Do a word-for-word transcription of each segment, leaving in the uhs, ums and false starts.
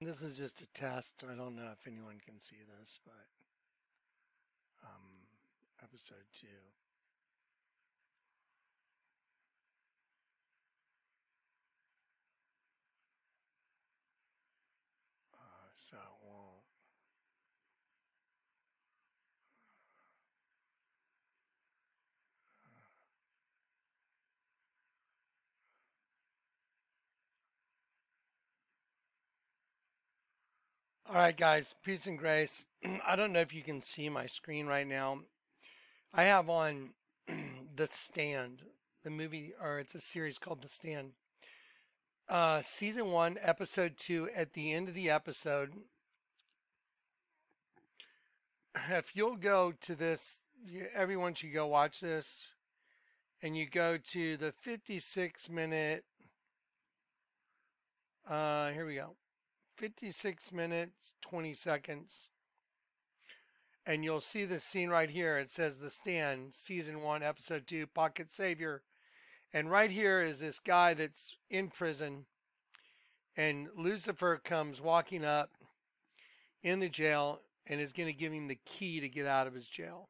This is just a test. I don't know if anyone can see this, but um, episode two. Uh, so it won't. All right, guys, peace and grace. I don't know if you can see my screen right now. I have on The Stand, the movie, or it's a series called The Stand. Uh, season one, episode two, at the end of the episode, if you'll go to this, you, everyone should go watch this, and you go to the fifty-six minute, uh, here we go, fifty-six minutes, twenty seconds. And you'll see the scene right here. It says The Stand, season one, episode two, Pocket Savior. And right here is this guy that's in prison. And Lucifer comes walking up in the jail and is going to give him the key to get out of his jail.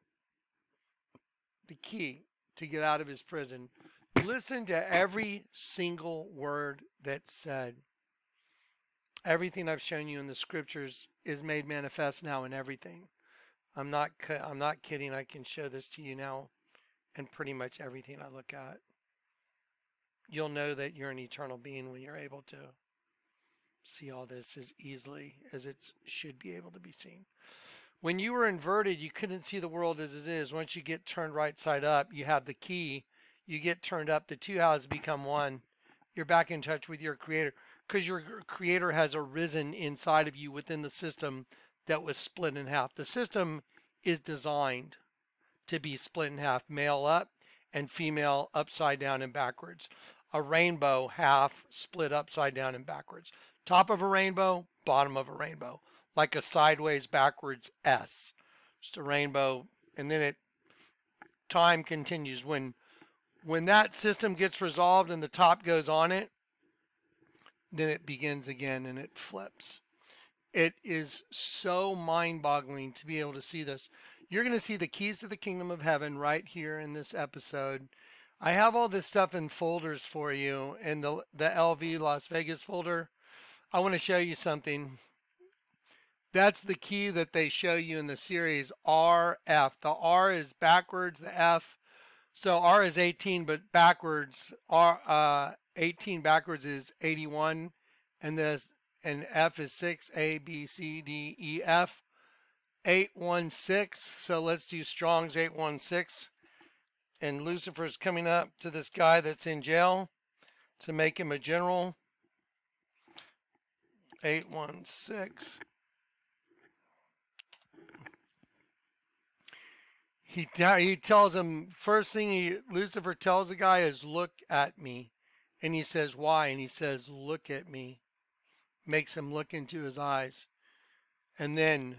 The key to get out of his prison. Listen to every single word that's said. Everything I've shown you in the scriptures is made manifest now in everything. I'm not I'm not kidding. I can show this to you now and pretty much everything I look at. You'll know that you're an eternal being when you're able to see all this as easily as it should be able to be seen. When you were inverted, you couldn't see the world as it is. Once you get turned right side up, you have the key. You get turned up, the two houses become one. You're back in touch with your creator because your creator has arisen inside of you within the system that was split in half. The system is designed to be split in half, male up and female upside down and backwards. A rainbow half split upside down and backwards. Top of a rainbow, bottom of a rainbow, like a sideways backwards S. Just a rainbow, and then it time continues. When when that system gets resolved and the top goes on it, then it begins again and it flips. It is so mind-boggling to be able to see this. You're going to see the keys to the kingdom of heaven right here in this episode. I have all this stuff in folders for you in the, the L V Las Vegas folder. I want to show you something. That's the key that they show you in the series, R F. The R is backwards, the F. So R is eighteen, but backwards, R uh, eighteen backwards is eighty-one. And this and F is six, A, B, C, D, E, F, eight one six. So let's do Strong's eight one six. And Lucifer's coming up to this guy that's in jail to make him a general. eight one six. He, he tells him, first thing he, Lucifer tells the guy is, look at me. And he says, why? And he says, look at me. Makes him look into his eyes. And then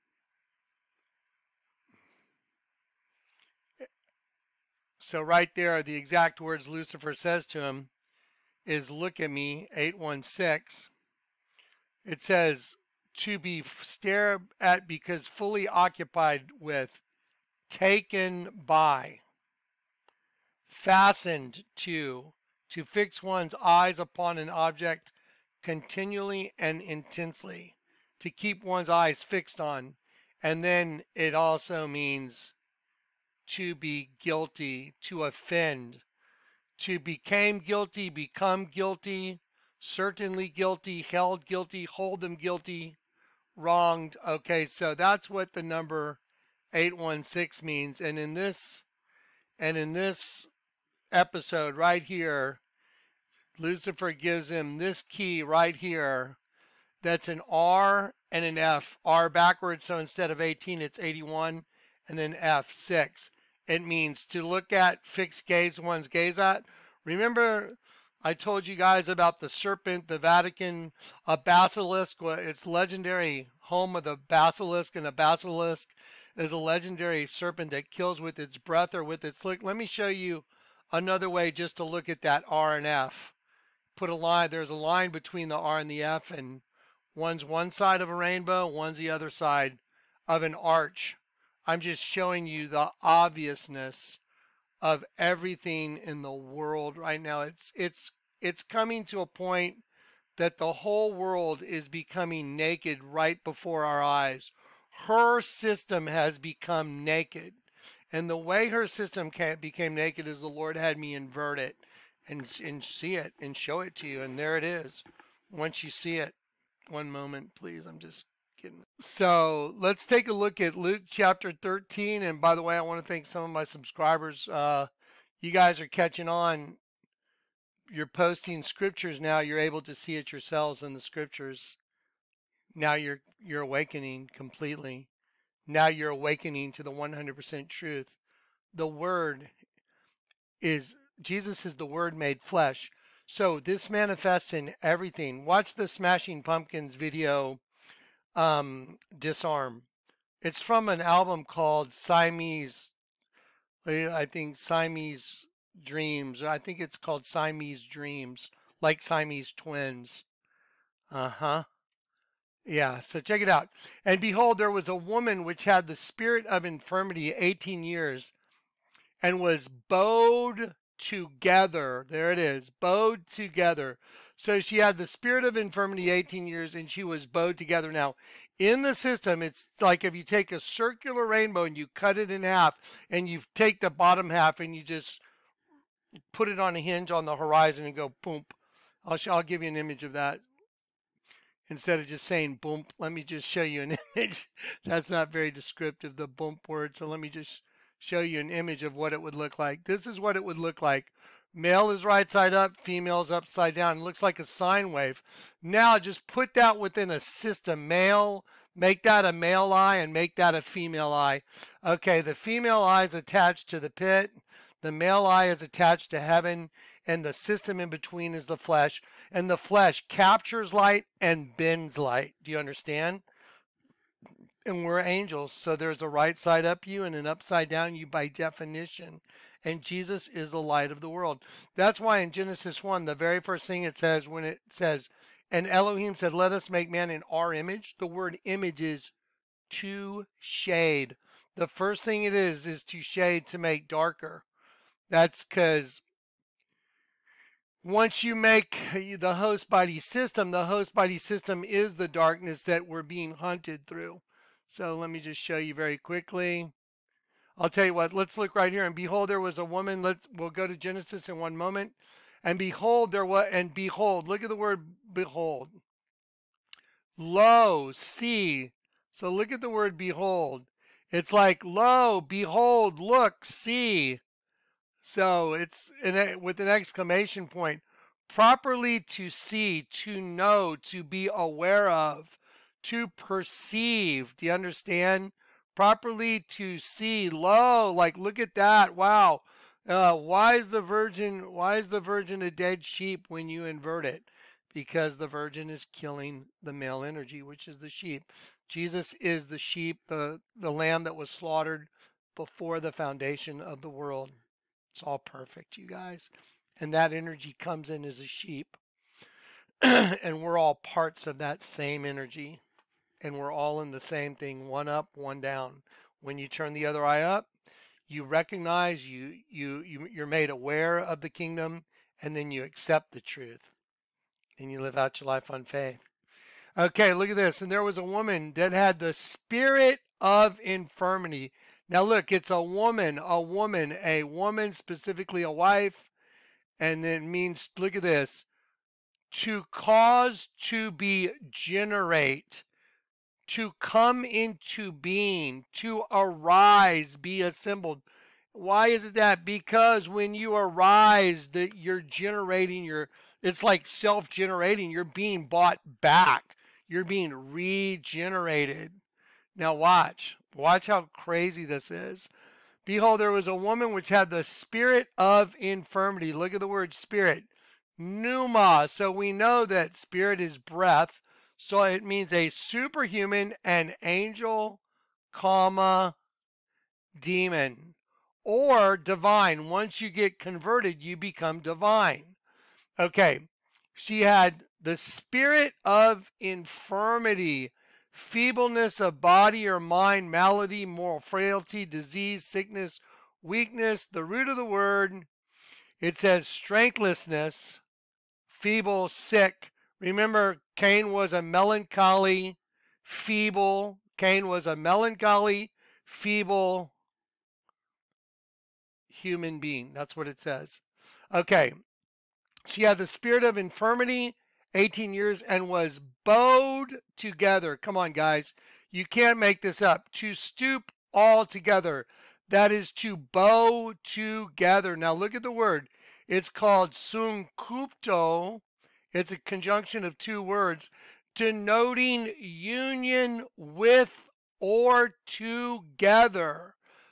so right there, the exact words Lucifer says to him is, look at me, eight one six. It says, to be stared at because fully occupied with, taken by, fastened to, to fix one's eyes upon an object continually and intensely, to keep one's eyes fixed on. And then it also means to be guilty, to offend, to became guilty, become guilty, certainly guilty, held guilty, hold them guilty, wronged. Okay, so that's what the number eight one six means. And in this and in this episode right here, Lucifer gives him this key right here. That's an R and an F. R backwards, so instead of eighteen, it's eighty-one, and then F, six. It means to look at, fix gaze, one's gaze at. Remember, I told you guys about the serpent, the Vatican, a basilisk. It's legendary home of the basilisk, and a basilisk is a legendary serpent that kills with its breath or with its look. Let me show you another way just to look at that R and F. Put a line, there's a line between the R and the F, and One's one side of a rainbow, one's the other side of an arch. I'm just showing you the obviousness of everything in the world right now. It's it's it's coming to a point that the whole world is becoming naked right before our eyes. Her system has become naked. And the way her system became naked is the Lord had me invert it and, and see it and show it to you. And there it is. Once you see it, one moment, please. I'm just kidding. So let's take a look at Luke chapter thirteen. And by the way, I want to thank some of my subscribers. Uh, you guys are catching on. You're posting scriptures now. You're able to see it yourselves in the scriptures. Now you're you're awakening completely. Now you're awakening to the one hundred percent truth. The Word is, Jesus is the Word made flesh. So this manifests in everything. Watch the Smashing Pumpkins video, um, Disarm. It's from an album called Siamese, I think Siamese Dreams. I think it's called Siamese Dreams, like Siamese twins. Uh-huh. Yeah, so check it out. And behold, there was a woman which had the spirit of infirmity eighteen years and was bowed together. There it is, bowed together. So she had the spirit of infirmity eighteen years and she was bowed together. Now, in the system, it's like if you take a circular rainbow and you cut it in half and you take the bottom half and you just put it on a hinge on the horizon and go boom. I'll, I'll give you an image of that. Instead of just saying boom, let me just show you an image. That's not very descriptive, the boom word. So let me just show you an image of what it would look like. This is what it would look like. Male is right side up, female is upside down. It looks like a sine wave. Now just put that within a system. Male, make that a male eye and make that a female eye. Okay, the female eye is attached to the pit. The male eye is attached to heaven. And the system in between is the flesh. And the flesh captures light and bends light. Do you understand? And we're angels. So there's a right side up you and an upside down you by definition. And Jesus is the light of the world. That's why in Genesis one, the very first thing it says when it says, and Elohim said, let us make man in our image. The word image is to shade. The first thing it is is to shade, to make darker. That's because once you make the host body system, the host body system is the darkness that we're being hunted through. So let me just show you very quickly. I'll tell you what, let's look right here. And behold, there was a woman. Let's, we'll go to Genesis in one moment. And behold, there was, and behold, look at the word behold. Lo, see. So look at the word behold. It's like, lo, behold, look, see. So it's in with an exclamation point. Properly to see, to know, to be aware of, to perceive. Do you understand? Properly to see. Lo, like look at that. Wow. Uh, why is the virgin? Why is the virgin a dead sheep when you invert it? Because the virgin is killing the male energy, which is the sheep. Jesus is the sheep, the the lamb that was slaughtered before the foundation of the world. It's all perfect, you guys. And that energy comes in as a sheep. And we're all parts of that same energy. And we're all in the same thing, one up, one down. When you turn the other eye up, you recognize, you, you, you, you're made aware of the kingdom, and then you accept the truth. And you live out your life on faith. Okay, look at this. And there was a woman that had the spirit of infirmity. Now look, it's a woman, a woman, a woman, specifically a wife. And it means, look at this, to cause to be generate, to come into being, to arise, be assembled. Why is it that? Because when you arise, that you're generating your, it's like self-generating. You're being bought back. You're being regenerated. Now watch. Watch how crazy this is. Behold, there was a woman which had the spirit of infirmity. Look at the word spirit. Pneuma. So we know that spirit is breath. So it means a superhuman, an angel, comma, demon. Or divine. Once you get converted, you become divine. Okay. She had the spirit of infirmity, feebleness of body or mind, malady, moral frailty, disease, sickness, weakness. The root of the word, it says strengthlessness, feeble, sick. Remember, Cain was a melancholy, feeble. Cain was a melancholy, feeble human being. That's what it says. Okay. She had the spirit of infirmity, eighteen years, and was bowed together. Come on, guys. You can't make this up. To stoop all together. That is to bow together. Now look at the word. It's called sunkupto. It's a conjunction of two words denoting union with or together.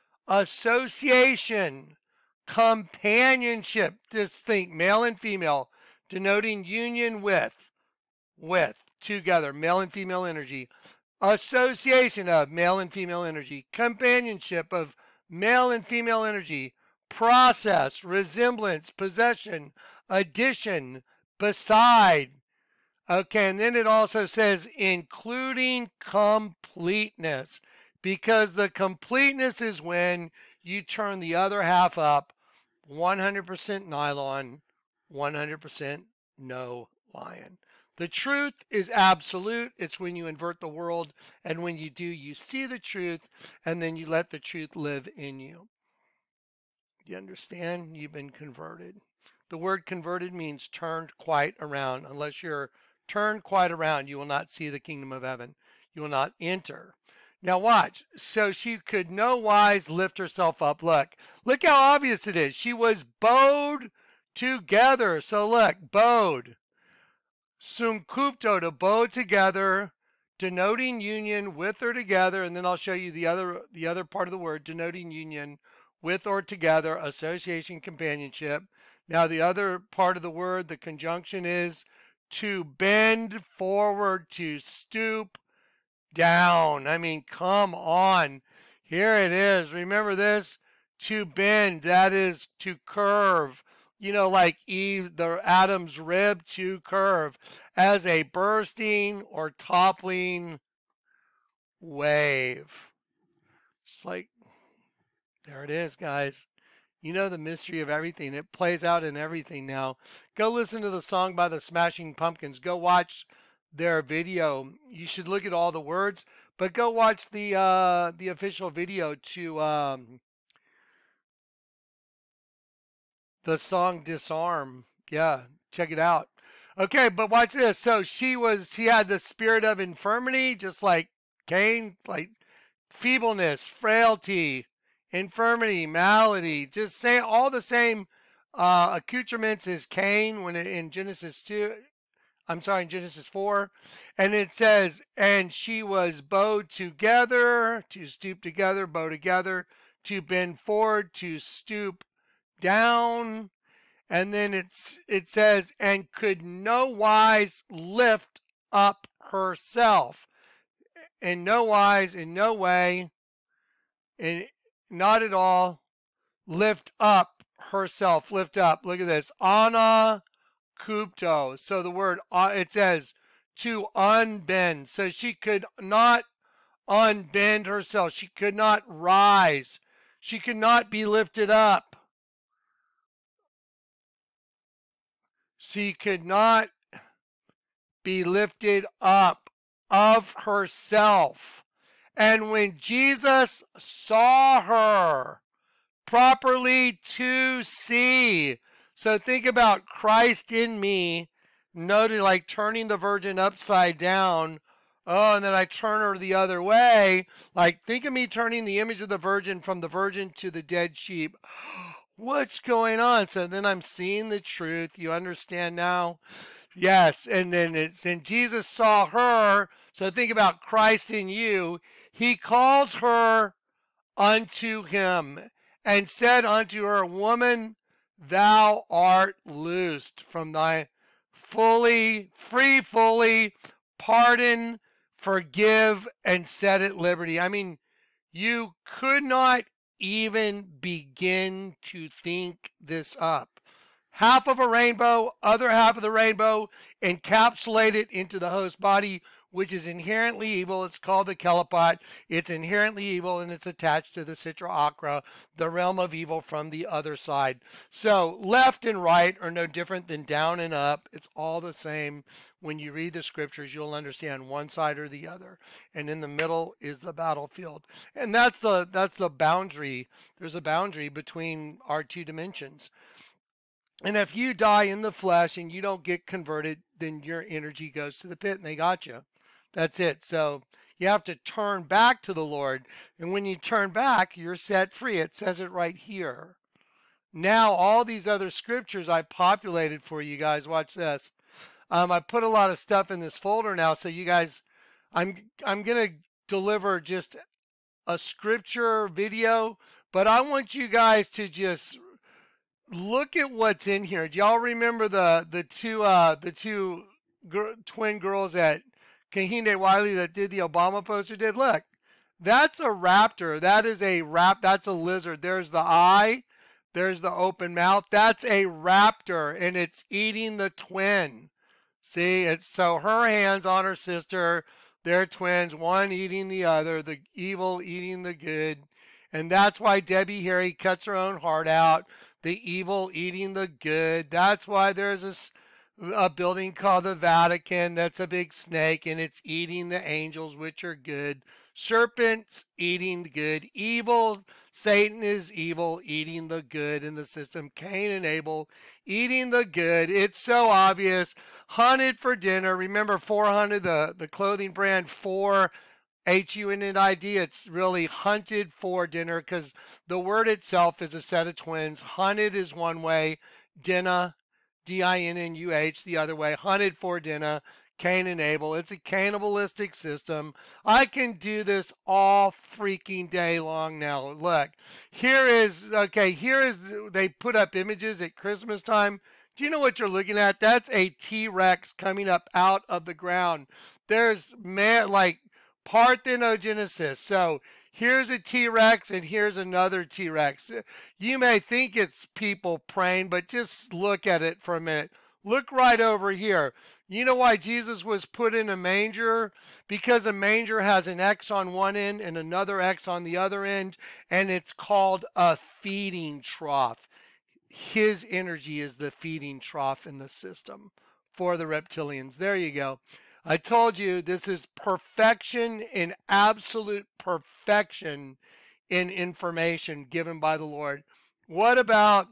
Association, companionship, distinct, male and female, denoting union with, with, together, male and female energy. Association of male and female energy. Companionship of male and female energy. Process, resemblance, possession, addition, beside. Okay, and then it also says including completeness, because the completeness is when you turn the other half up, one hundred percent nylon, one hundred percent no lion. The truth is absolute. It's when you invert the world, and when you do, you see the truth, and then you let the truth live in you. You understand? You've been converted. The word converted means turned quite around. Unless you're turned quite around, you will not see the kingdom of heaven. You will not enter. Now watch. So she could no wise lift herself up. Look. Look how obvious it is. She was bowed together. So look. Bowed. Sunkupto, to bow together, denoting union with or together. And then I'll show you the other, the other part of the word, denoting union with or together, association, companionship. Now the other part of the word, the conjunction is to bend forward, to stoop down. I mean, come on. Here it is. Remember this? To bend, that is to curve. You know, like Eve, the Adam's rib, to curve as a bursting or toppling wave. It's like, there it is, guys. You know the mystery of everything. It plays out in everything now. Go listen to the song by the Smashing Pumpkins. Go watch their video. You should look at all the words, but go watch the uh, the official video to um, the song Disarm. Yeah, check it out. Okay, but watch this. So she was, she had the spirit of infirmity, just like Cain, like feebleness, frailty, infirmity, malady, just say all the same uh, accoutrements as Cain when it, in Genesis two. I'm sorry, in Genesis four. And it says, and she was bowed together, to stoop together, bow together, to bend forward, to stoop down. And then it's it says, and could no wise lift up herself. In no wise, in no way, in not at all, lift up herself, lift up. Look at this. Ana kupto. So the word, uh, it says to unbend. So she could not unbend herself. She could not rise. She could not be lifted up. She could not be lifted up of herself. And when Jesus saw her properly to see, so think about Christ in me, noted like turning the virgin upside down. Oh, and then I turn her the other way. Like, think of me turning the image of the virgin from the virgin to the dead sheep. What's going on? So then I'm seeing the truth. You understand now? Yes. And then it's, and Jesus saw her. So think about Christ in you. He called her unto him and said unto her, woman, thou art loosed from thy fully, free, fully, pardon, forgive, and set at liberty. I mean, you could not even begin to think this up. half of a rainbow, other half of the rainbow, encapsulate it into the host body, which is inherently evil. It's called the Kelipot. It's inherently evil, and it's attached to the Citra Akra, the realm of evil from the other side. So left and right are no different than down and up. It's all the same. When you read the scriptures, you'll understand one side or the other. And in the middle is the battlefield. And that's the that's the boundary. There's a boundary between our two dimensions. And if you die in the flesh and you don't get converted, then your energy goes to the pit and they got you. That's it. So you have to turn back to the Lord. And when you turn back, you're set free. It says it right here. Now, all these other scriptures I populated for you guys. Watch this. Um, I put a lot of stuff in this folder now. So you guys, I'm, I'm going to deliver just a scripture video, but I want you guys to just look at what's in here. Do y'all remember the the two uh the two gr- twin girls at Kahinde Wiley that did the Obama poster? Did look? That's a raptor. That is a rap. That's a lizard. There's the eye. There's the open mouth. That's a raptor, and it's eating the twin. See, it's so her hands on her sister. They're twins. One eating the other. The evil eating the good, and that's why Debbie Harry cuts her own heart out. The evil eating the good. That's why there's a, a building called the Vatican that's a big snake and it's eating the angels, which are good. Serpents eating the good. Evil, Satan is evil, eating the good in the system. Cain and Abel eating the good. It's so obvious. Hunted for dinner. Remember four hundred, the, the clothing brand four. H U N N I D, it's really hunted for dinner because the word itself is a set of twins. Hunted is one way, dinner, D I N N U H, the other way. Hunted for dinner, Cain and Abel. It's a cannibalistic system. I can do this all freaking day long now. Look, here is, okay, here is, they put up images at Christmas time. Do you know what you're looking at? That's a T-Rex coming up out of the ground. There's, man, like, parthenogenesis. So here's a T-Rex and here's another T-Rex. You may think it's people praying, but just look at it for a minute. Look right over here. You know why Jesus was put in a manger? Because a manger has an X on one end and another X on the other end, and it's called a feeding trough. His energy is the feeding trough in the system for the reptilians. There you go. I told you this is perfection in absolute perfection in information given by the Lord. What about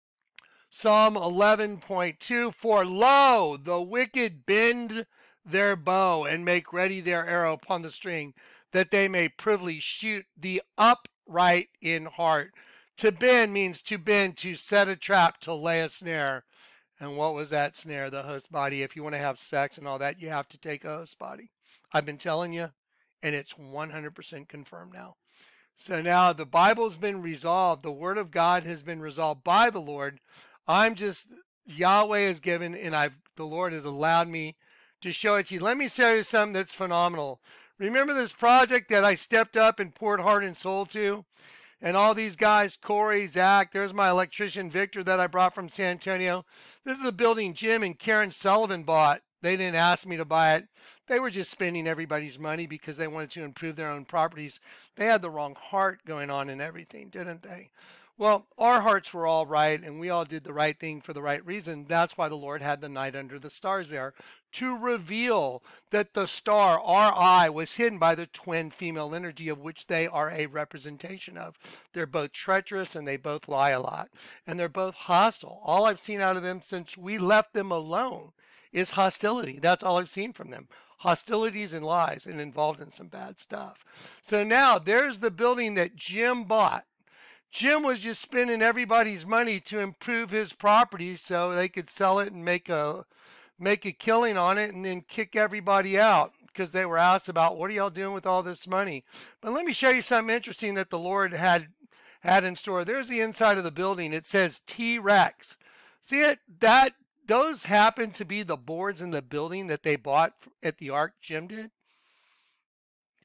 Psalm eleven point two? For lo, the wicked bend their bow and make ready their arrow upon the string, that they may privily shoot the upright in heart. To bend means to bend, to set a trap, to lay a snare. And what was that snare? The host body. If you want to have sex and all that, you have to take a host body. I've been telling you, and it's one hundred percent confirmed now. So now the Bible's been resolved. The Word of God has been resolved by the Lord. I'm just, Yahweh has given, and I've the Lord has allowed me to show it to you. Let me show you something that's phenomenal. Remember this project that I stepped up and poured heart and soul to? And all these guys, Corey, Zach, there's my electrician, Victor, that I brought from San Antonio. This is a building Jim and Karen Sullivan bought. They didn't ask me to buy it. They were just spending everybody's money because they wanted to improve their own properties. They had the wrong heart going on and everything, didn't they? Well, our hearts were all right, and we all did the right thing for the right reason. That's why the Lord had the night under the stars there, to reveal that the star, our eye, was hidden by the twin female energy of which they are a representation of. They're both treacherous and they both lie a lot, and they're both hostile. All I've seen out of them since we left them alone is hostility. That's all I've seen from them. Hostilities and lies, and involved in some bad stuff. So now there's the building that Jim bought. Jim was just spending everybody's money to improve his property so they could sell it and make a make a killing on it and then kick everybody out because they were asked about, what are y'all doing with all this money? But let me show you something interesting that the Lord had had in store. There's the inside of the building. It says T-Rex. See it? That those happen to be the boards in the building that they bought at the Ark Jim did.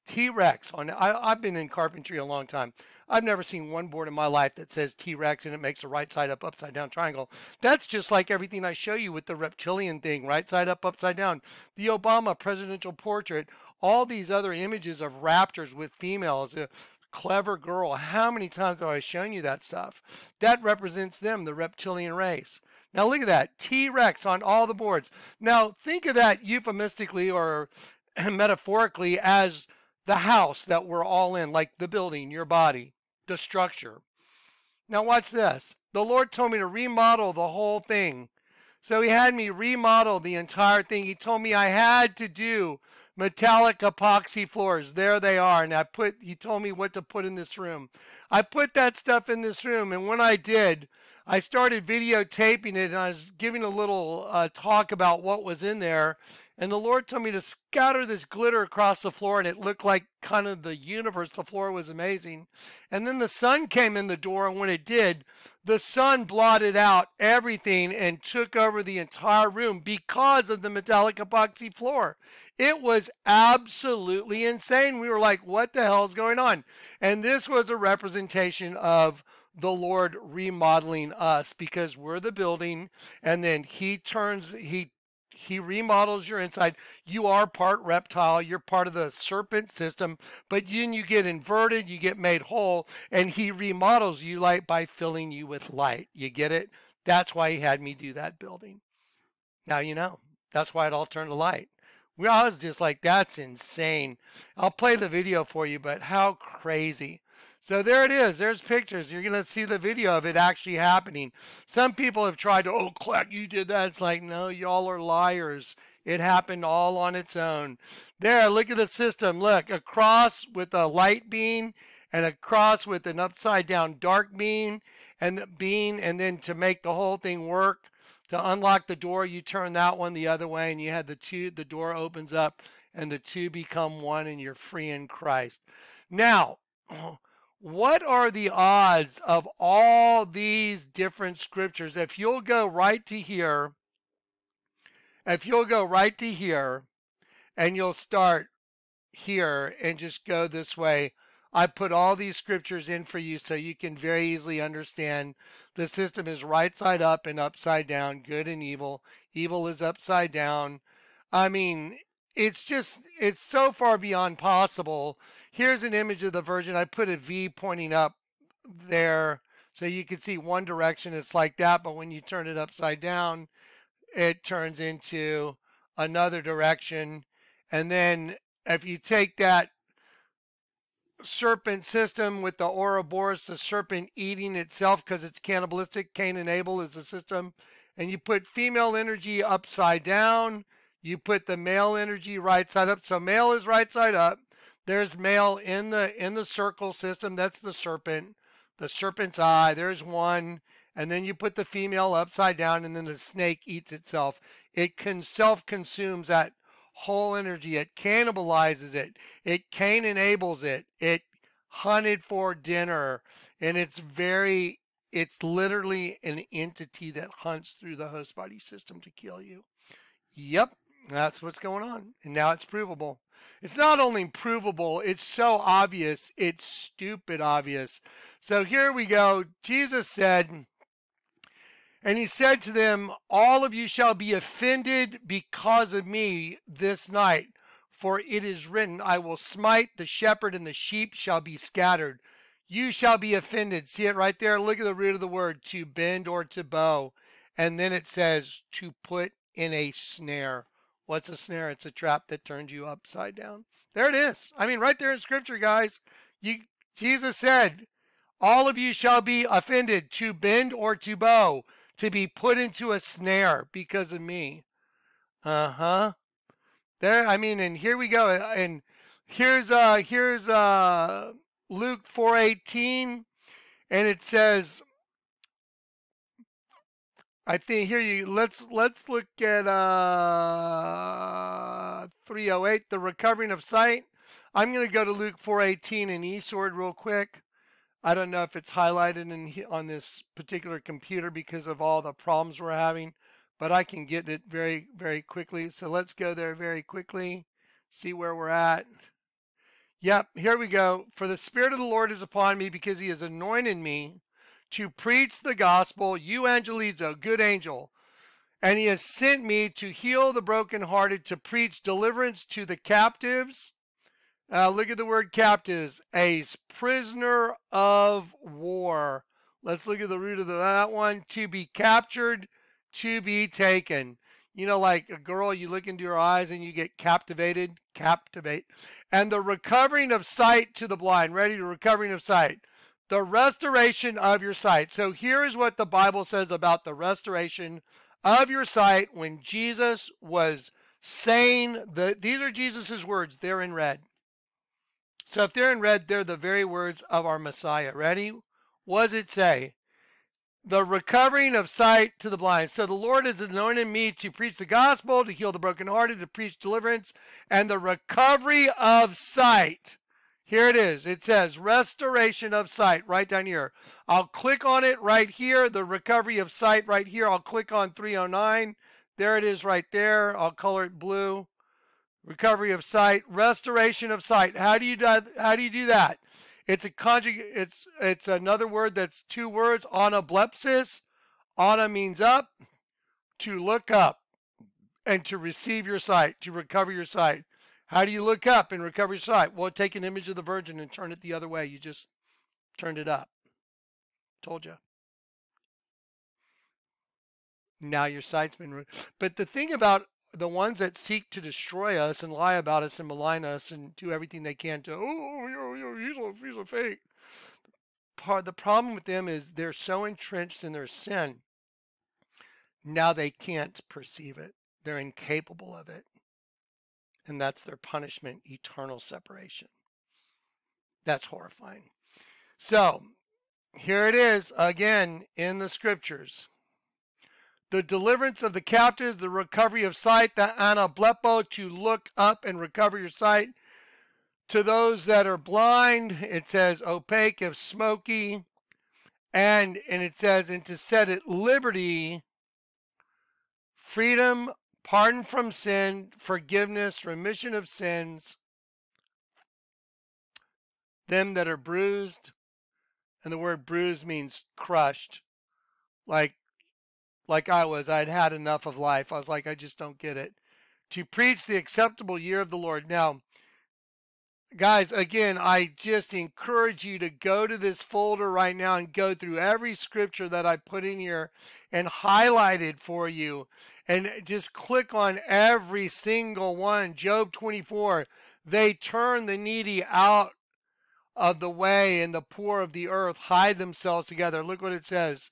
T-Rex on, I, I've been in carpentry a long time. I've never seen one board in my life that says T-Rex and it makes a right side up, upside down triangle. That's just like everything I show you with the reptilian thing, right side up, upside down. The Obama presidential portrait, all these other images of raptors with females, a clever girl. How many times have I shown you that stuff? That represents them, the reptilian race. Now look at that, T-Rex on all the boards. Now think of that euphemistically or metaphorically as the house that we're all in, like the building, your body, the structure. Now watch this. The Lord told me to remodel the whole thing. So he had me remodel the entire thing. He told me I had to do metallic epoxy floors. There they are. And I put, he told me what to put in this room. I put that stuff in this room. And when I did, I started videotaping it and I was giving a little uh, talk about what was in there. And the Lord told me to scatter this glitter across the floor, and it looked like kind of the universe. The floor was amazing. And then the sun came in the door, and when it did, the sun blotted out everything and took over the entire room because of the metallic epoxy floor. It was absolutely insane. We were like, what the hell is going on? And this was a representation of the Lord remodeling us because we're the building, and then he turns, he He remodels your inside. You are part reptile. You're part of the serpent system, but then you get inverted, you get made whole, and he remodels you like by filling you with light. You get it? That's why he had me do that building. Now you know. That's why it all turned to light. We I was just like, that's insane. I'll play the video for you, but how crazy. So there it is. There's pictures. You're going to see the video of it actually happening. Some people have tried to, oh, Clark, you did that. It's like, no, y'all are liars. It happened all on its own. There, look at the system. Look, a cross with a light beam and a cross with an upside down dark beam and the beam. And then to make the whole thing work, to unlock the door, you turn that one the other way and you had the two, the door opens up and the two become one and you're free in Christ. Now, what are the odds of all these different scriptures? If you'll go right to here, if you'll go right to here, and you'll start here and just go this way, I put all these scriptures in for you so you can very easily understand the system is right side up and upside down, good and evil. Evil is upside down. I mean, it's just, it's so far beyond possible. Here's an image of the Virgin. I put a V pointing up there so you can see one direction. It's like that, but when you turn it upside down, it turns into another direction. And then if you take that serpent system with the Ouroboros, the serpent eating itself because it's cannibalistic, Cain and Abel is the system, and you put female energy upside down, you put the male energy right side up. So male is right side up. There's male in the in the circle system. That's the serpent. The serpent's eye. There's one. And then you put the female upside down, and then the snake eats itself. It can self-consumes that whole energy. It cannibalizes it. It Cain enables it. It hunted for dinner. And it's very, it's literally an entity that hunts through the host body system to kill you. Yep, that's what's going on. And now it's provable. It's not only provable, it's so obvious, it's stupid obvious. So here we go. Jesus said, and he said to them, all of you shall be offended because of me this night. For it is written, I will smite the shepherd and the sheep shall be scattered. You shall be offended. See it right there? Look at the root of the word, to bend or to bow. And then it says, to put in a snare. What's a snare? It's a trap that turns you upside down. There it is. I mean, right there in scripture, guys. You, Jesus said, all of you shall be offended, to bend or to bow, to be put into a snare because of me. Uh-huh. There, I mean, and here we go. And here's uh here's uh Luke four eighteen, and it says, I think here you let's let's look at uh three oh eight, the recovering of sight. I'm going to go to Luke four eighteen and eSword real quick. I don't know if it's highlighted in on this particular computer because of all the problems we're having, but I can get it very very quickly. So let's go there very quickly. See where we're at. Yep, here we go. For the Spirit of the Lord is upon me because he has anointed me to preach the gospel. You, Angelizo, good angel. And he has sent me to heal the brokenhearted, to preach deliverance to the captives. Uh, look at the word captives, a prisoner of war. Let's look at the root of the, that one. To be captured, to be taken. You know, like a girl, you look into her eyes and you get captivated, captivate. And the recovering of sight to the blind. Ready? The recovering of sight. The restoration of your sight. So here is what the Bible says about the restoration of your sight when Jesus was saying, the, these are Jesus's words, they're in red. So if they're in red, they're the very words of our Messiah. Ready? What does it say? The recovering of sight to the blind. So the Lord has anointed me to preach the gospel, to heal the brokenhearted, to preach deliverance, and the recovery of sight. Here it is. It says restoration of sight right down here. I'll click on it right here. The recovery of sight right here. I'll click on three oh nine. There it is right there. I'll color it blue. Recovery of sight, restoration of sight. How do you do, how do you do that? It's a conjugate. It's it's another word that's two words. Anablepsis. Ana means up. To look up, and to receive your sight, to recover your sight. How do you look up and recover your sight? Well, take an image of the Virgin and turn it the other way. You just turned it up. Told you. Now your sight's been. But the thing about the ones that seek to destroy us and lie about us and malign us and do everything they can to, oh, you know, he's a, he's a fake. Part the problem with them is they're so entrenched in their sin. Now they can't perceive it. They're incapable of it. And that's their punishment, eternal separation. That's horrifying. So here it is again in the scriptures. The deliverance of the captives, the recovery of sight, the anablepo, to look up and recover your sight. To those that are blind, it says opaque, if smoky. And, and it says, and to set at liberty, freedom, pardon from sin, forgiveness, remission of sins, them that are bruised. And the word bruised means crushed. Like Like I was, I'd had enough of life. I was like, I just don't get it. To preach the acceptable year of the Lord. Now, guys, again, I just encourage you to go to this folder right now and go through every scripture that I put in here and highlighted for you. And just click on every single one. Job twenty-four, they turn the needy out of the way and the poor of the earth hide themselves together. Look what it says.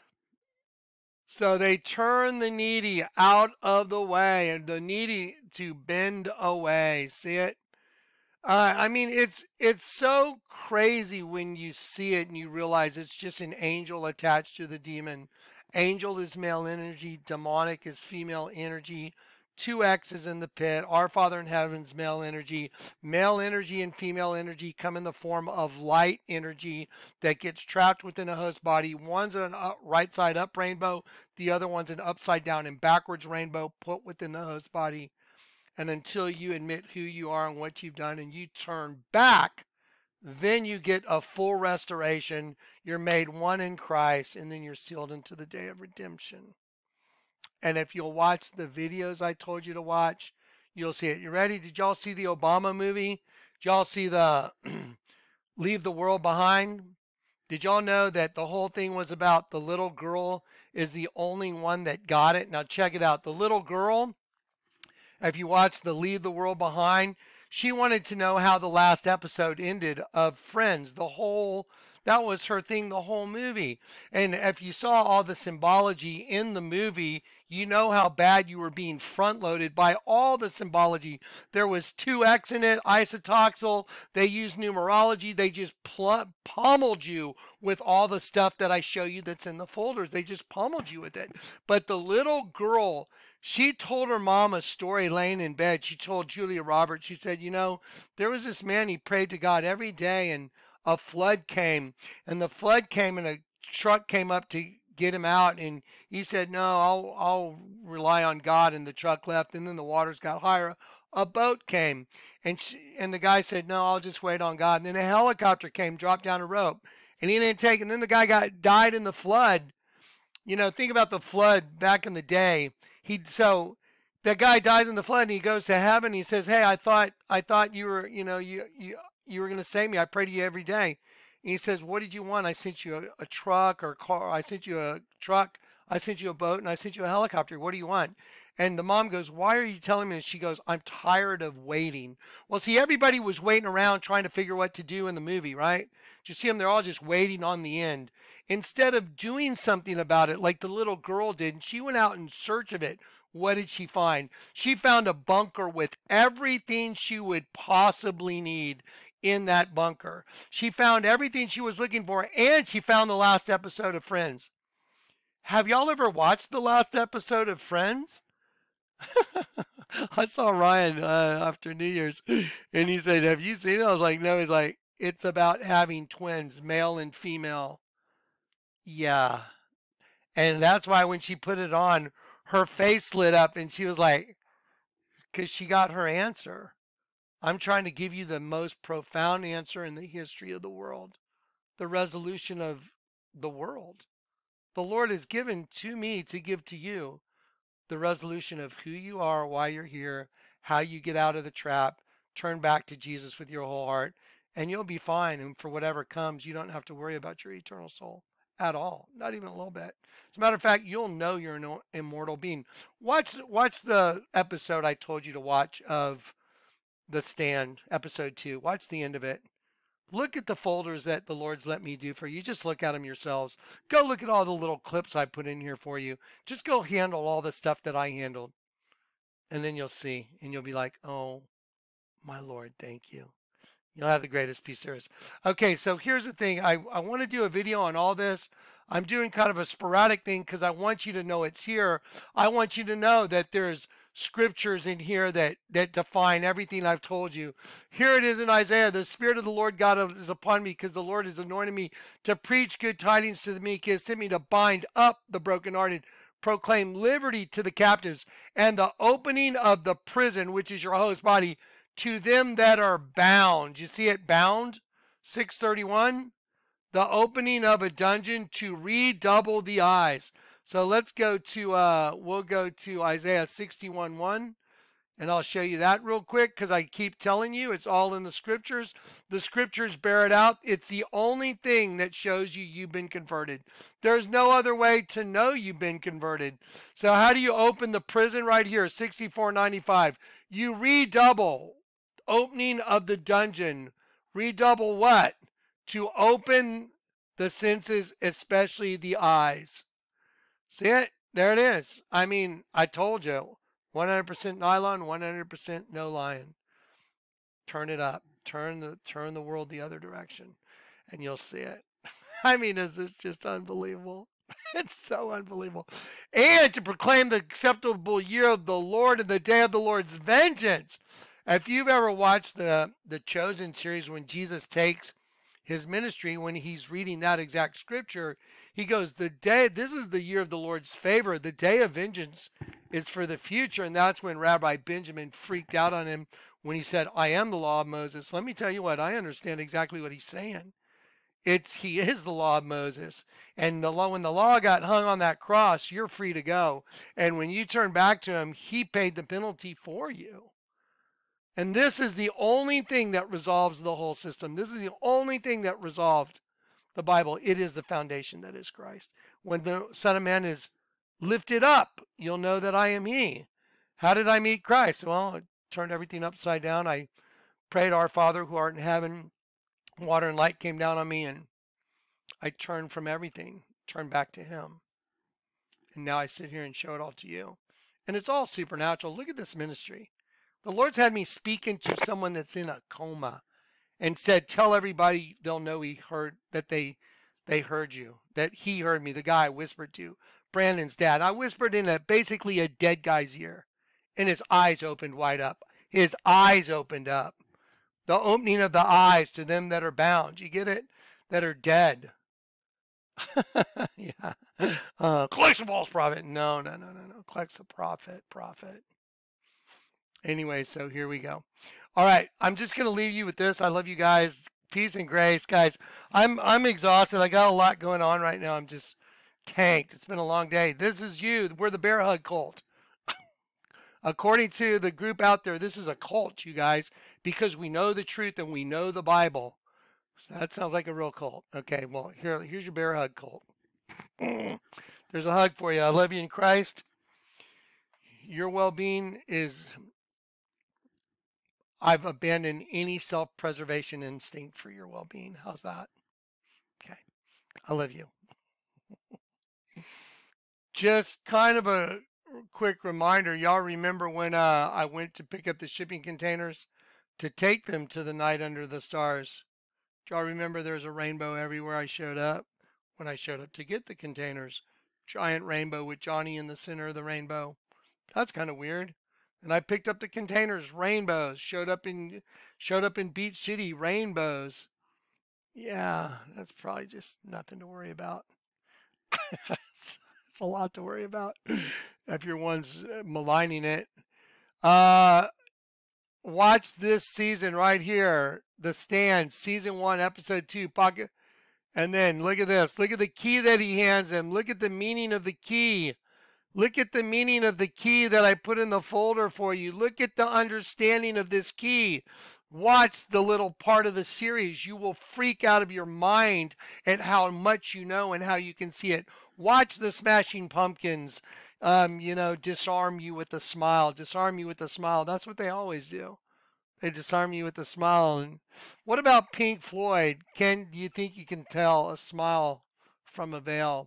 So they turn the needy out of the way and the needy to bend away. See it? Uh, I mean, it's it's so crazy when you see it and you realize it's just an angel attached to the demon. Angel is male energy. Demonic is female energy. Two X's in the pit. Our Father in Heaven's male energy. Male energy and female energy come in the form of light energy that gets trapped within a host body. One's an up, right side up rainbow. The other one's an upside down and backwards rainbow put within the host body. And until you admit who you are and what you've done and you turn back, then you get a full restoration. You're made one in Christ, and then you're sealed into the day of redemption. And if you'll watch the videos I told you to watch, you'll see it. You ready? Did y'all see the Obama movie? Did y'all see the Leave the World Behind? Did y'all know that the whole thing was about the little girl is the only one that got it? Now check it out. The little girl, if you watch the Leave the World Behind, she wanted to know how the last episode ended of Friends. The whole, that was her thing, the whole movie. And if you saw all the symbology in the movie, you know how bad you were being front loaded by all the symbology. There was two X in it, isotoxal. They used numerology. They just pl- pummeled you with all the stuff that I show you that's in the folders. They just pummeled you with it. But the little girl, she told her mom a story laying in bed. She told Julia Roberts, she said, you know, there was this man, he prayed to God every day, and a flood came. And the flood came, and a truck came up to get him out, and he said, no, I'll I'll rely on God, and the truck left, and then the waters got higher a boat came, and she, and the guy said, "No, I'll just wait on God." And then a helicopter came, dropped down a rope, and he didn't take. And then the guy got died in the flood. You know, think about the flood back in the day. He so that guy dies in the flood, and he goes to heaven. He says, "Hey, I thought I thought you were, you know, you you you were going to save me. I pray to you every day." And he says, "What did you want? I sent you a, a truck or a car. I sent you a truck. I sent you a boat, and I sent you a helicopter. What do you want?" And the mom goes, "Why are you telling me this?" She goes, "I'm tired of waiting." Well, see, everybody was waiting around trying to figure what to do in the movie, right? You see them, they're all just waiting on the end. Instead of doing something about it like the little girl did, and she went out in search of it. What did she find? She found a bunker with everything she would possibly need in that bunker. She found everything she was looking for, and she found the last episode of Friends. Have y'all ever watched the last episode of Friends? I saw Ryan uh, after New Year's, and he said, "Have you seen it?" I was like, "No." He's like, "It's about having twins, male and female." Yeah. And that's why when she put it on, her face lit up and she was like, because she got her answer. I'm trying to give you the most profound answer in the history of the world, the resolution of the world. The Lord has given to me to give to you the resolution of who you are, why you're here, how you get out of the trap, turn back to Jesus with your whole heart, and you'll be fine. And for whatever comes, you don't have to worry about your eternal soul at all, not even a little bit. As a matter of fact, you'll know you're an immortal being. Watch, watch the episode I told you to watch of The Stand, episode two. Watch the end of it. Look at the folders that the Lord's let me do for you. Just look at them yourselves. Go look at all the little clips I put in here for you. Just go handle all the stuff that I handled. And then you'll see. And you'll be like, "Oh, my Lord, thank you." You'll have the greatest peace there is. Okay, so here's the thing. I, I want to do a video on all this. I'm doing kind of a sporadic thing because I want you to know it's here. I want you to know that there's scriptures in here that, that define everything I've told you. Here it is in Isaiah. "The Spirit of the Lord God is upon me because the Lord has anointed me to preach good tidings to the meek. He has sent me to bind up the brokenhearted, proclaim liberty to the captives, and the opening of the prison, which is your host body, to them that are bound." You see it, bound? six thirty-one. The opening of a dungeon to redouble the eyes. So let's go to, uh, we'll go to Isaiah sixty-one one. And I'll show you that real quick because I keep telling you it's all in the scriptures. The scriptures bear it out. It's the only thing that shows you you've been converted. There's no other way to know you've been converted. So how do you open the prison? Right here, sixty-four ninety-five. You redouble. Opening of the dungeon. Redouble what? To open the senses, especially the eyes. See it? There it is. I mean, I told you. one hundred percent nylon, one hundred percent no lion. Turn it up. Turn the turn the world the other direction, and you'll see it. I mean, is this just unbelievable? It's so unbelievable. And to proclaim the acceptable year of the Lord and the day of the Lord's vengeance. If you've ever watched the the Chosen series, when Jesus takes his ministry, when he's reading that exact scripture, he goes, "The day, this is the year of the Lord's favor. The day of vengeance is for the future." And that's when Rabbi Benjamin freaked out on him when he said, "I am the law of Moses." Let me tell you what, I understand exactly what he's saying. It's he is the law of Moses. And the law, when the law got hung on that cross, you're free to go. And when you turn back to him, he paid the penalty for you. And this is the only thing that resolves the whole system. This is the only thing that resolved the Bible. It is the foundation that is Christ. When the Son of Man is lifted up, you'll know that I am he. How did I meet Christ? Well, I turned everything upside down. I prayed, "Our Father who art in heaven." Water and light came down on me, and I turned from everything, turned back to him. And now I sit here and show it all to you. And it's all supernatural. Look at this ministry. The Lord's had me speak into someone that's in a coma and said, "Tell everybody they'll know he heard, that they they heard you, that he heard me." The guy I whispered to, Brandon's dad. I whispered in a basically a dead guy's ear, and his eyes opened wide up. His eyes opened up. The opening of the eyes to them that are bound. You get it? That are dead. Yeah. Uh, Clark's a false prophet. No, no, no, no, no. Clark's a prophet, prophet. Anyway, so here we go. All right, I'm just gonna leave you with this. I love you guys. Peace and grace, guys. I'm I'm exhausted. I got a lot going on right now. I'm just tanked. It's been a long day. This is you. We're the Bear Hug cult. According to the group out there, this is a cult, you guys, because we know the truth and we know the Bible. So that sounds like a real cult. Okay, well, here, here's your Bear Hug cult. There's a hug for you. I love you in Christ. Your well-being is, I've abandoned any self-preservation instinct for your well-being. How's that? Okay, I love you. Just kind of a quick reminder, y'all remember when uh, I went to pick up the shipping containers to take them to the night under the stars? Do y'all remember there's a rainbow everywhere I showed up? When I showed up to get the containers, giant rainbow with Johnny in the center of the rainbow. That's kind of weird. And I picked up the containers, rainbows. Showed up in showed up in Beach City, rainbows. Yeah, that's probably just nothing to worry about. it's, it's a lot to worry about if you're one's maligning it. Uh, watch this season right here, The Stand, season one, episode two, pocket. And then look at this. Look at the key that he hands him. Look at the meaning of the key. Look at the meaning of the key that I put in the folder for you. Look at the understanding of this key. Watch the little part of the series. You will freak out of your mind at how much you know and how you can see it. Watch the Smashing Pumpkins, um, you know, disarm you with a smile. Disarm you with a smile. That's what they always do. They disarm you with a smile. And what about Pink Floyd? Can do you think you can tell a smile from a veil?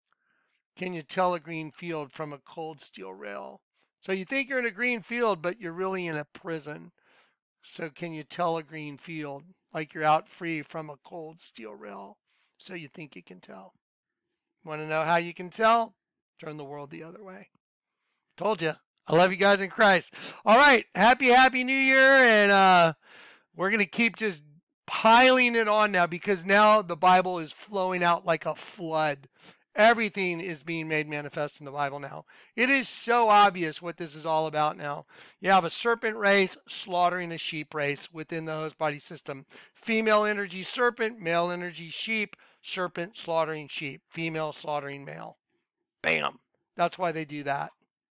Can you tell a green field from a cold steel rail? So you think you're in a green field, but you're really in a prison. So can you tell a green field like you're out free from a cold steel rail? So you think you can tell. Want to know how you can tell? Turn the world the other way. Told you. I love you guys in Christ. All right. Happy, happy New Year. And uh, we're going to keep just piling it on now because now the Bible is flowing out like a flood. Everything is being made manifest in the Bible now. It is so obvious what this is all about now. You have a serpent race slaughtering a sheep race within the host body system. Female energy serpent, male energy sheep, serpent slaughtering sheep, female slaughtering male. Bam. That's why they do that.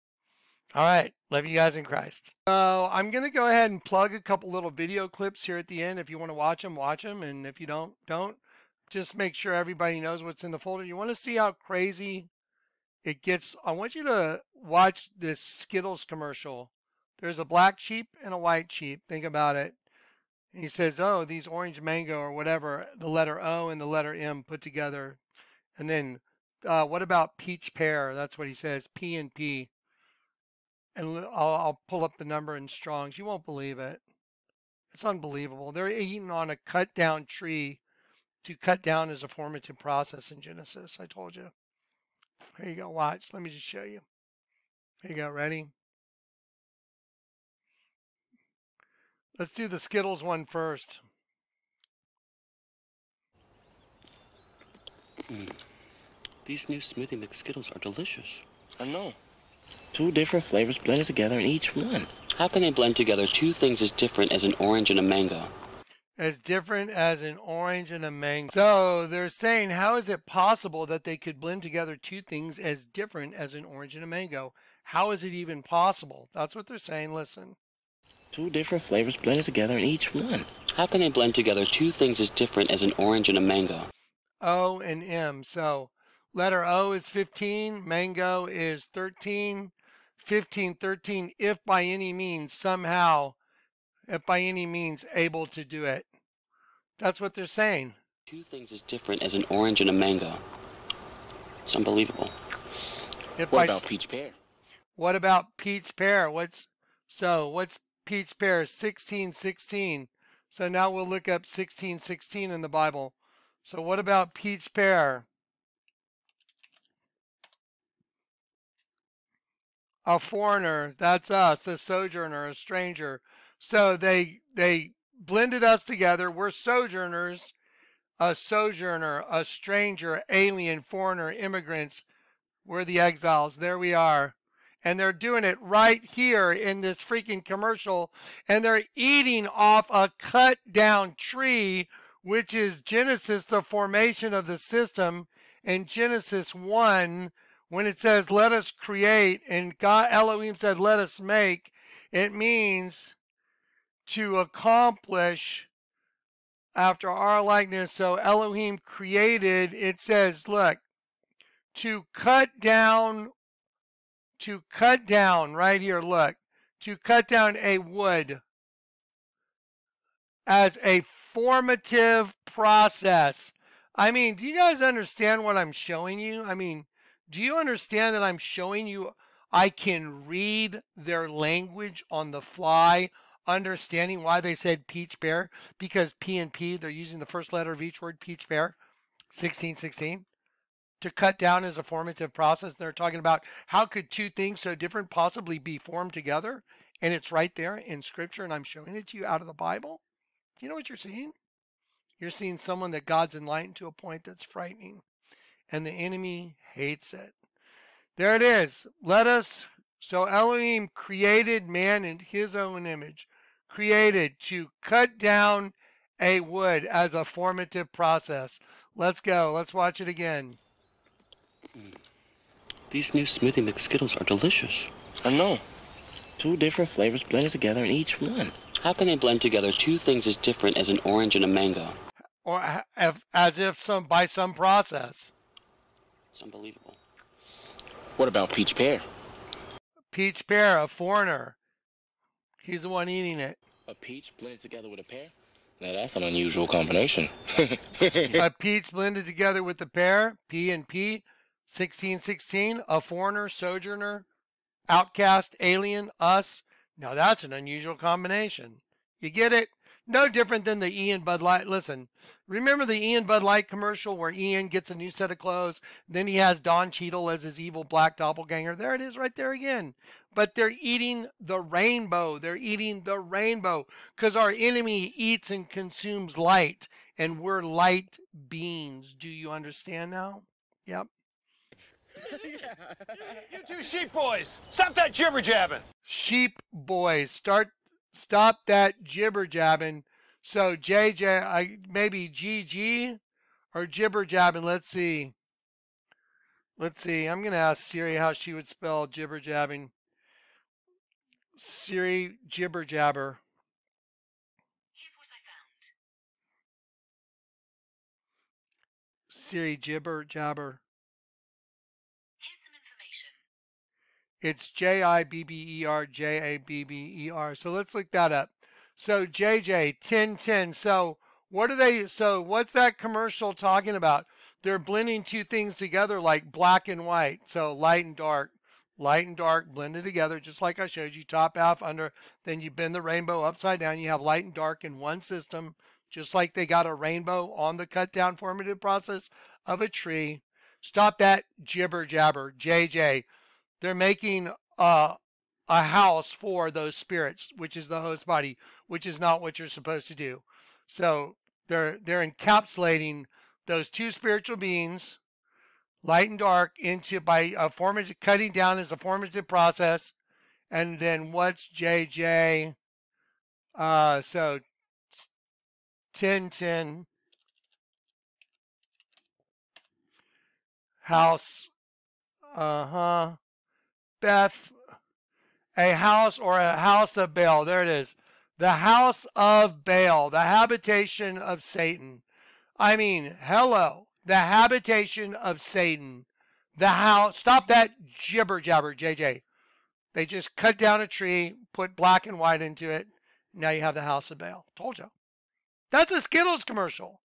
All right. Love you guys in Christ. So I'm going to go ahead and plug a couple little video clips here at the end. If you want to watch them, watch them. And if you don't, don't. Just make sure everybody knows what's in the folder. You want to see how crazy it gets? I want you to watch this Skittles commercial. There's a black sheep and a white sheep. Think about it. And he says, oh, these orange mango or whatever, the letter O and the letter M put together. And then uh, what about peach pear? That's what he says, P and P. And I'll, I'll pull up the number in Strong's. You won't believe it. It's unbelievable. They're eating on a cut down tree. To cut down is a formative process in Genesis. I told you. Here you go. Watch. Let me just show you. Here you go. Ready? Let's do the Skittles one first. Mm. These new smoothie mix Skittles are delicious. I know. Two different flavors blended together in each one. How can they blend together two things as different as an orange and a mango? As different as an orange and a mango. So they're saying, how is it possible that they could blend together two things as different as an orange and a mango? How is it even possible? That's what they're saying. Listen. Two different flavors blended together in each one. How can they blend together two things as different as an orange and a mango? O and M. So letter O is fifteen. Mango is thirteen. fifteen, thirteen, if by any means, somehow, if by any means able to do it. That's what they're saying. Two things as different as an orange and a mango. It's unbelievable. If what about peach pear? What about peach pear? What's so? What's peach pear? sixteen sixteen. So now we'll look up sixteen sixteen in the Bible. So what about peach pear? A foreigner. That's us. A sojourner. A stranger. So they they. blended us together. We're sojourners, a sojourner, a stranger, alien, foreigner, immigrants. We're the exiles. There we are. And they're doing it right here in this freaking commercial. And they're eating off a cut down tree, which is Genesis, the formation of the system. In Genesis one, when it says, let us create, and God Elohim said, let us make, it means to accomplish after our likeness. So Elohim created, it says, look, to cut down, to cut down, right here, look, to cut down a wood as a formative process. I mean, do you guys understand what I'm showing you? I mean, do you understand that I'm showing you I can read their language on the fly, understanding why they said peach pear? Because P and P, they're using the first letter of each word, peach pear, sixteen sixteen. To cut down is a formative process. They're talking about how could two things so different possibly be formed together? And it's right there in scripture, and I'm showing it to you out of the Bible. Do you know what you're seeing? You're seeing someone that God's enlightened to a point that's frightening, and the enemy hates it. There it is. Let us, so Elohim created man in his own image, created to cut down a wood as a formative process. Let's go. Let's watch it again. These new smoothie mix Skittles are delicious. I know. Two different flavors blended together in each one. How can they blend together two things as different as an orange and a mango? Or as if some by some process. It's unbelievable. What about peach pear? Peach pear, a foreigner. He's the one eating it. A peach blended together with a pear? Now that's an unusual combination. A peach blended together with a pear, P and P, sixteen sixteen, a foreigner, sojourner, outcast, alien, us. Now that's an unusual combination. You get it? No different than the Ian Bud Light. Listen, remember the Ian Bud Light commercial where Ian gets a new set of clothes, then he has Don Cheadle as his evil black doppelganger? There it is right there again. But they're eating the rainbow. They're eating the rainbow because our enemy eats and consumes light, and we're light beings. Do you understand now? Yep. You two sheep boys, stop that jibber jabbing. Sheep boys, start, stop that jibber jabbing. So J J, I, maybe G G or jibber jabbing. Let's see. Let's see. I'm gonna ask Siri how she would spell jibber jabbing. Siri, jibber jabber. Here's what I found. Siri, jibber jabber. Here's some information. It's J I B B E R, J A B B E R. So let's look that up. So J J, ten ten. So what are they, so what's that commercial talking about? They're blending two things together like black and white. So light and dark. Light and dark blended together, just like I showed you, top half under, then you bend the rainbow upside down. You have light and dark in one system, just like they got a rainbow on the cut down formative process of a tree. Stop that jibber jabber, J J. They're making a, a house for those spirits, which is the host body, which is not what you're supposed to do. So they're they're encapsulating those two spiritual beings, light and dark, into by a formative, cutting down as a formative process. And then what's J J? Uh, so ten ten house, uh-huh, Beth, a house or a house of Baal. There it is. The house of Baal, the habitation of Satan. I mean, hello. The habitation of Satan. The house. Stop that jibber jabber, J J. They just cut down a tree, put black and white into it. Now you have the house of Baal. Told you. That's a Skittles commercial.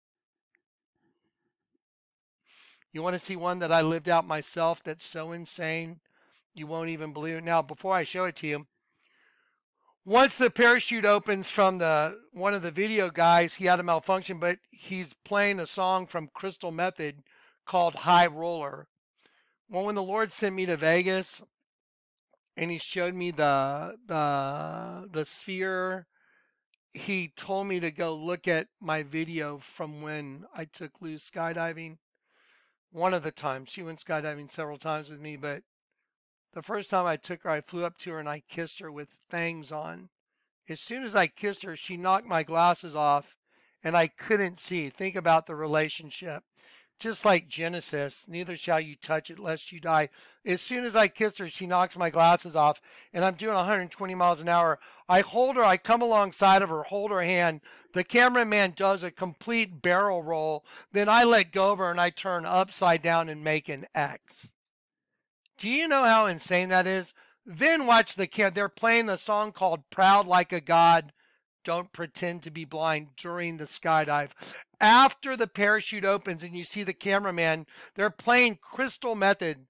You want to see one that I lived out myself that's so insane you won't even believe it? Now, before I show it to you, once the parachute opens from the one of the video guys, he had a malfunction, but he's playing a song from Crystal Method called High Roller. Well, when the Lord sent me to Vegas and he showed me the the the sphere, he told me to go look at my video from when I took Lou skydiving. One of the times. She went skydiving several times with me, but the first time I took her, I flew up to her and I kissed her with fangs on. As soon as I kissed her, she knocked my glasses off and I couldn't see. Think about the relationship. Just like Genesis, neither shall you touch it lest you die. As soon as I kissed her, she knocks my glasses off and I'm doing one hundred twenty miles an hour. I hold her, I come alongside of her, hold her hand. The cameraman does a complete barrel roll. Then I let go of her and I turn upside down and make an X. Do you know how insane that is? Then watch the kid. They're playing a song called Proud Like a God. Don't pretend to be blind during the skydive. After the parachute opens and you see the cameraman, they're playing Crystal Method.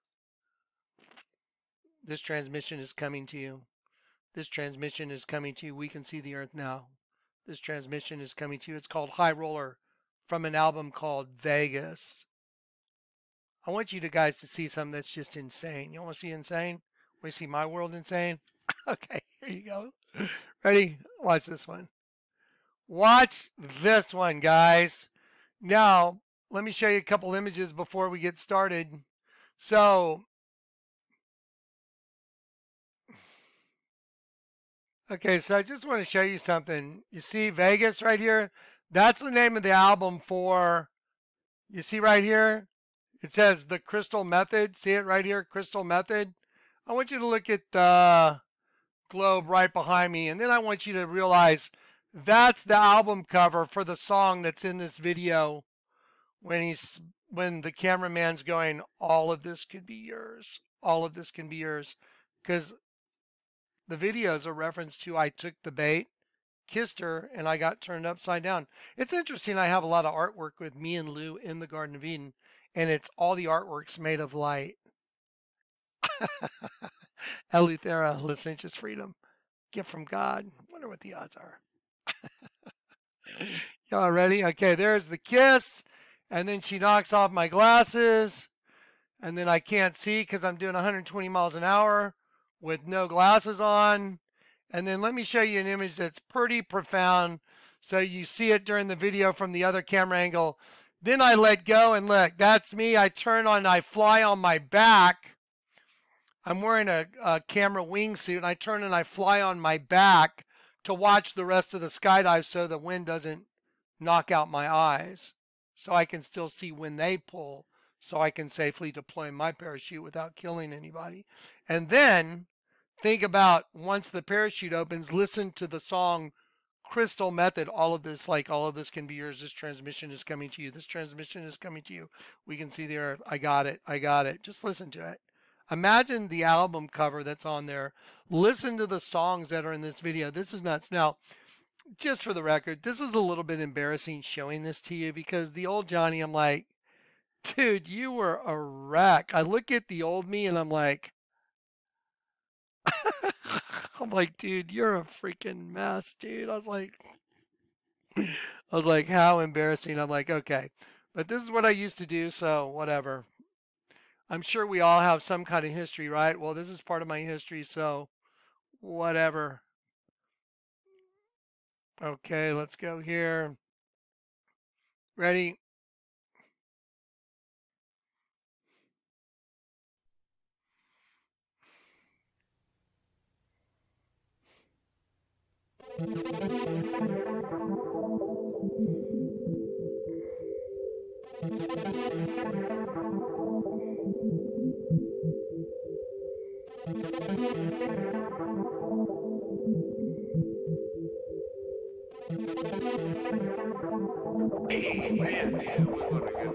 This transmission is coming to you. This transmission is coming to you. We can see the earth now. This transmission is coming to you. It's called High Roller from an album called Vegas. I want you to guys to see something that's just insane. You want to see insane? Want to see my world insane? Okay, here you go. Ready? Watch this one. Watch this one, guys. Now, let me show you a couple images before we get started. So, okay, so I just want to show you something. You see Vegas right here? That's the name of the album for, you see right here? It says the Crystal Method. See it right here? Crystal Method. I want you to look at the globe right behind me, and then I want you to realize that's the album cover for the song that's in this video when he's when the cameraman's going, all of this could be yours. All of this can be yours. Because the video is a reference to I took the bait, kissed her, and I got turned upside down. It's interesting. I have a lot of artwork with me and Lou in the Garden of Eden, and it's all the artwork's made of light. Eleuthera, licentious freedom, gift from God. Wonder what the odds are. Y'all ready? Okay, there's the kiss, and then she knocks off my glasses, and then I can't see because I'm doing one hundred twenty miles an hour with no glasses on. And then let me show you an image that's pretty profound, so you see it during the video from the other camera angle. Then I let go, and look, that's me. I turn on, I fly on my back. I'm wearing a, a camera wingsuit, and I turn and I fly on my back to watch the rest of the skydive so the wind doesn't knock out my eyes. So I can still see when they pull, so I can safely deploy my parachute without killing anybody. And then think about once the parachute opens, listen to the song Crystal Method. All of this, like all of this can be yours. This transmission is coming to you. This transmission is coming to you. We can see the earth. I got it. I got it. Just listen to it. Imagine the album cover that's on there. Listen to the songs that are in this video. This is nuts. Now, just for the record, this is a little bit embarrassing showing this to you because the old Johnny, I'm like, dude, you were a wreck. I look at the old me and I'm like, I'm like, dude, you're a freaking mess, dude. I was like, I was like, how embarrassing. I'm like, okay, but this is what I used to do, so whatever. I'm sure we all have some kind of history, right? Well, this is part of my history, so whatever. Okay, let's go here. Ready? Man, man, what, what a good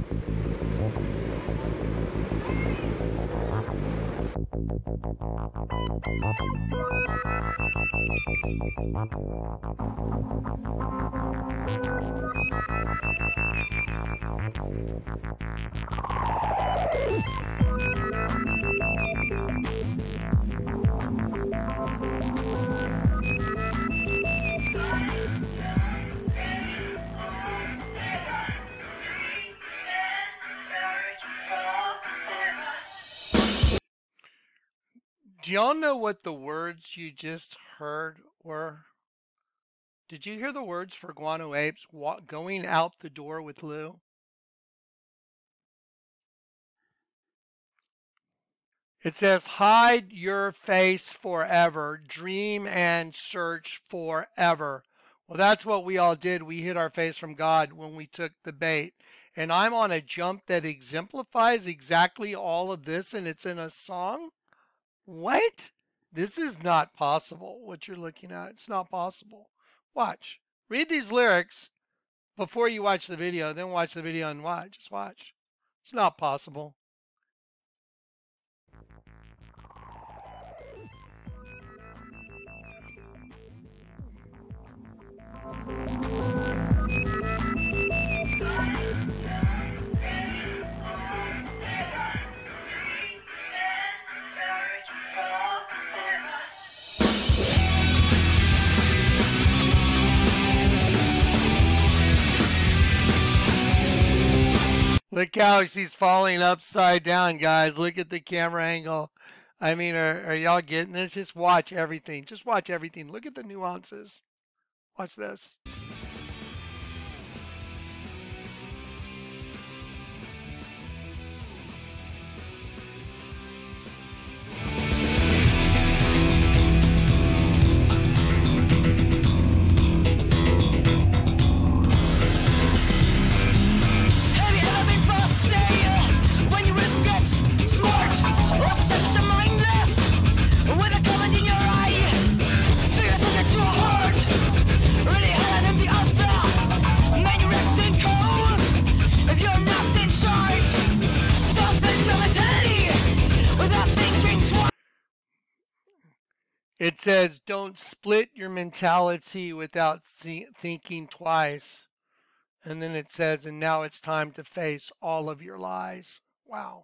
Do y'all know what the words you just heard were? Did you hear the words for Guano Apes wa- going out the door with Lou? It says, hide your face forever, dream and search forever. Well, that's what we all did. We hid our face from God when we took the bait. And I'm on a jump that exemplifies exactly all of this, and it's in a song? What? This is not possible, what you're looking at. It's not possible. Watch. Read these lyrics before you watch the video, then watch the video and watch. Just watch. It's not possible. Look how she's falling upside down, guys. Look at the camera angle. I mean, are, are y'all getting this? Just watch everything. Just watch everything. Look at the nuances. Watch this. It says, don't split your mentality without see- thinking twice. And then it says, and now it's time to face all of your lies. Wow.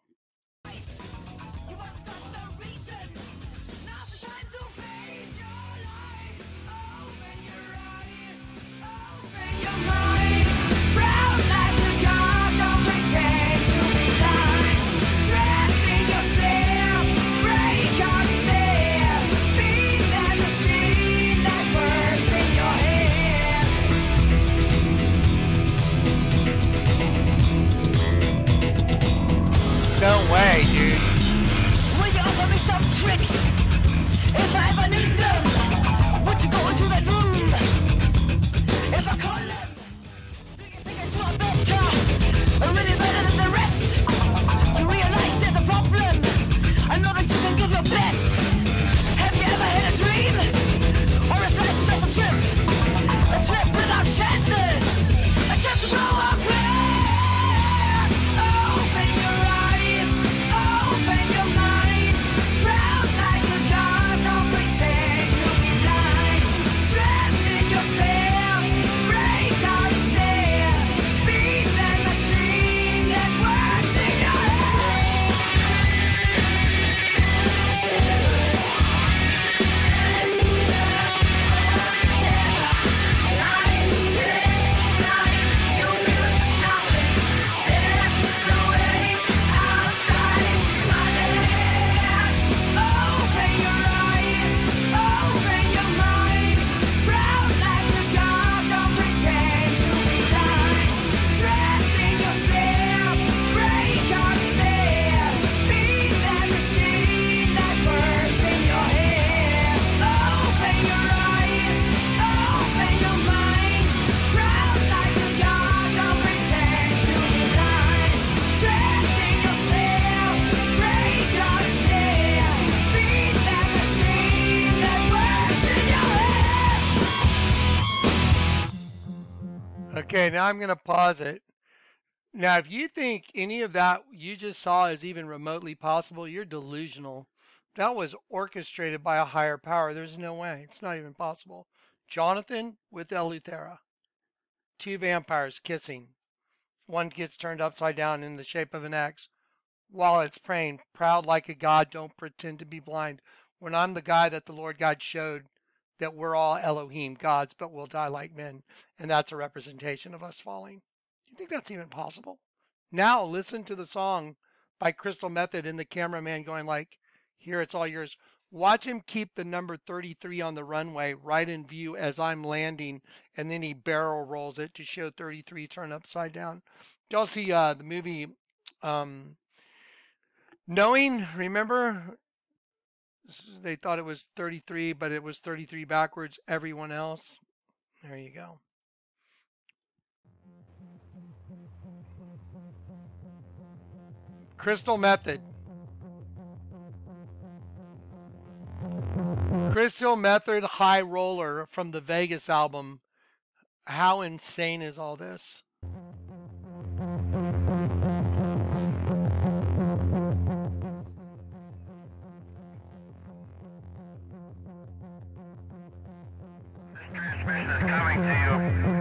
No way, dude. Will you offer me some tricks? If I ever need them, would you go into that room? If I call them, do you think that you are better? Really better than the rest? You realize there's a problem. I know that you can give your best. Have you ever had a dream? Or is life just a trip? A trip without chances. A chance to blow up. Open your eyes. Open your mind. Proud like a god. Don't pretend to be blind. Trapped in yourself. Break out of there. Be that machine that works in your Open your eyes, open your mind. Proud like a god, don't pretend to be blind. Trapped in yourself, break out of there. Be that machine that works in your head. Open your eyes, open your mind. Proud like a god, don't pretend to be blind. Trapped in yourself, break out of there. Be that machine that works in your head. Okay, now I'm going to pause it. Now, if you think any of that you just saw is even remotely possible, you're delusional. That was orchestrated by a higher power. There's no way. It's not even possible. Jonathan with Eleuthera. Two vampires kissing. One gets turned upside down in the shape of an X while it's praying, proud like a god, don't pretend to be blind. When I'm the guy that the Lord God showed that we're all Elohim, gods, but we'll die like men. And that's a representation of us falling. Do you think that's even possible? Now listen to the song by Crystal Method and the cameraman going like, here, it's all yours. Watch him keep the number thirty-three on the runway right in view as I'm landing, and then he barrel rolls it to show thirty-three turn upside down. Y'all see uh, the movie um, Knowing? Remember? They thought it was thirty-three, but it was thirty-three backwards. Everyone else. There you go. Crystal Method. Crystal Method High Roller from the Vegas album. How insane is all this? Transmission is coming to you.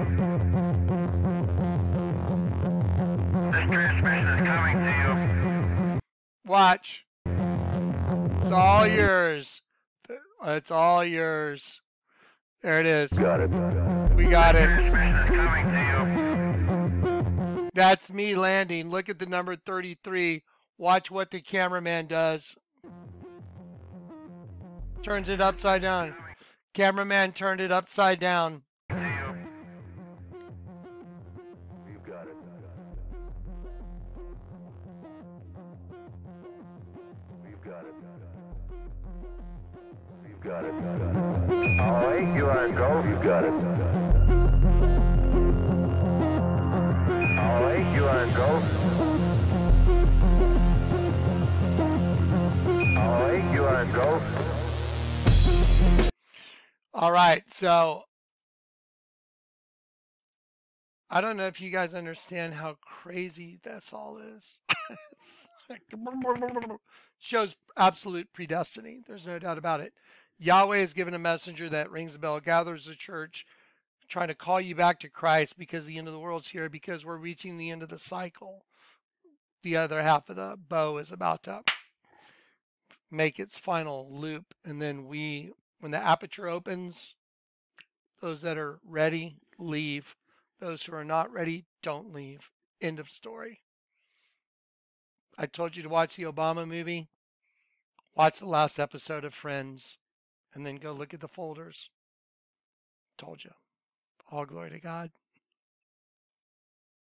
This transmission is coming to you. Watch. It's all yours. It's all yours. There it is. Got it. We got it. Transmission is coming to you. That's me landing. Look at the number thirty-three. Watch what the cameraman does. Turns it upside down. Cameraman turned it upside down. You got it. We've got it. We've got it. All right, you are go. You've got it. All right, you are go. All right, you are go. All right, so I don't know if you guys understand how crazy this all is. It's like, shows absolute predestiny. There's no doubt about it. Yahweh has given a messenger that rings the bell, gathers the church, trying to call you back to Christ because the end of the world's here, because we're reaching the end of the cycle. The other half of the bow is about to make its final loop, and then we, when the aperture opens, those that are ready leave. Those who are not ready don't leave. End of story. I told you to watch the Obama movie. Watch the last episode of Friends, and then go look at the folders. Told you. All glory to God.